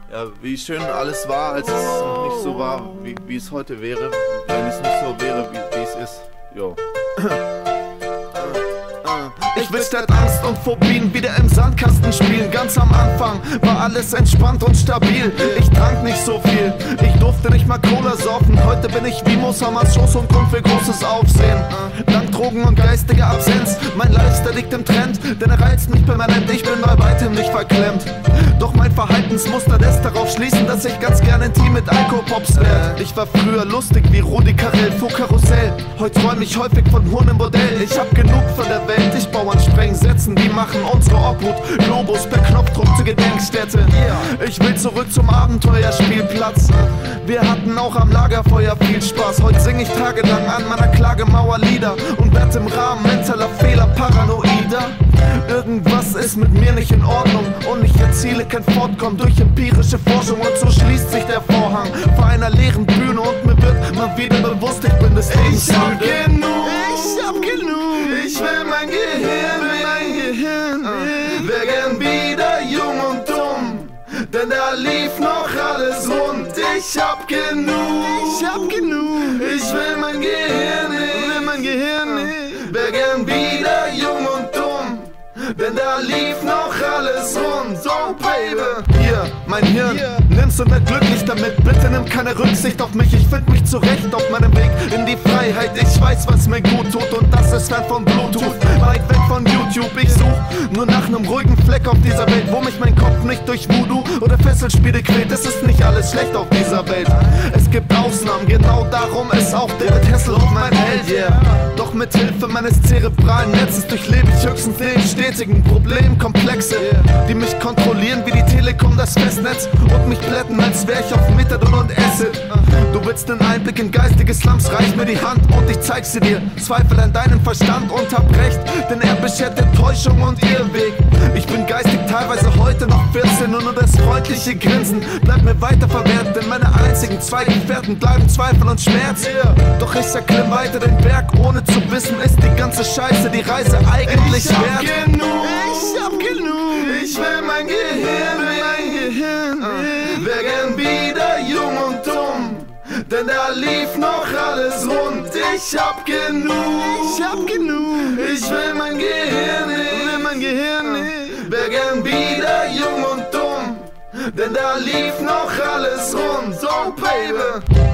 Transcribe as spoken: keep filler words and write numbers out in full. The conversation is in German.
Ja, wie schön alles war, als es noch nicht so war, wie, wie es heute wäre, wenn es nicht so wäre, wie, wie es ist. Jo. Ich will statt Angst und Phobien wieder im Sandkasten spielen. Ganz am Anfang war alles entspannt und stabil. Ich trank nicht so viel, ich durfte nicht mal Cola saufen. Heute bin ich wie Mosamas Schoß und Grund für großes Aufsehen. Dank Drogen und geistiger Absenz, mein Lifestyle liegt im Trend, denn er reizt mich permanent, ich bin bei weitem nicht verklemmt. Doch mein Verhaltensmuster lässt darauf schließen, dass ich ganz gern intim mit Alkopops werd. Ich war früher lustig wie Rudi Carell vor Karussell. Heute träum ich häufig von Huren im Bordell. Ich hab genug von der Welt, ich baue an Sprengsätzen, die machen unsere Obhut Globus per Knopfdruck zur Gedenkstätte. Ich will zurück zum Abenteuerspielplatz. Wir hatten auch am Lagerfeuer viel Spaß. Heute sing ich tagelang an meiner Klagemauer Lieder und werd im Rahmen mentaler Fehler paranoider. Irgendwas ist mit mir nicht in Ordnung und ich erziele kein Fortkommen durch empirische Forschung. Und so schließt sich der Vorhang vor einer leeren Bühne und mir wird mal wieder bewusst, ich bin des Lebens müde. Ich hab genug, ich hab genug, ich will mein Gehirn, mein Gehirn, uh. wär gern wieder jung und dumm, denn da lief noch alles rund. Ich hab genug, ich hab genug, ich will mein Gehirn, ich will mein Gehirn, uh. wär gern wieder jung und dumm, denn da lief noch alles rund. So, Baby, hier, mein Hirn, yeah. Nimmst du nicht glücklich damit, bitte nimm keine Rücksicht auf mich. Ich find mich zurecht auf meinem Weg in die Freiheit. Ich weiß, was mir gut tut und das ist fern von Bluetooth, weit weg von YouTube. Ich such nur nach einem ruhigen Fleck auf dieser Welt, wo mich mein Kopf nicht durch Voodoo oder Fesselspiele quält. Es ist nicht alles schlecht auf dieser Welt, es gibt Ausnahmen, genau darum ist auch David Hasselhoff mein Held, yeah. Doch mit Hilfe meines zerebralen Netzes durchlebe ich höchstens nebenstetigen Problemkomplexe, die mich kontrollieren wie die Telekom das Festnetz und mich plätten, als wär ich auf Methadon und Acid. Du willst einen Einblick in geistige Slums, reich mir die Hand und ich zeig sie dir. Zweifel an deinem Verstand und hab recht, denn er beschert Enttäuschung und Irrweg. Ich bin geistig teilweise heute noch vierzehn und nur das freundliche Grinsen bleibt mir weiter verwehrt, denn meine einzigen zwei Gefährten bleiben Zweifel und Schmerz. Doch ich erklimm weiter den Berg, ohne zu wissen, ist die ganze Scheiße die Reise eigentlich wert. Ich hab genug, ich hab genug, ich will mein Gehirn, mein Gehirn, uh. wär gern wieder jung und dumm, denn da lief noch alles rund. Ich hab genug, ich hab genug, ich will mein Gehirn, ich will mein Gehirn, uh. wär gern wieder jung und dumm, denn da lief noch alles rund. So, Baby.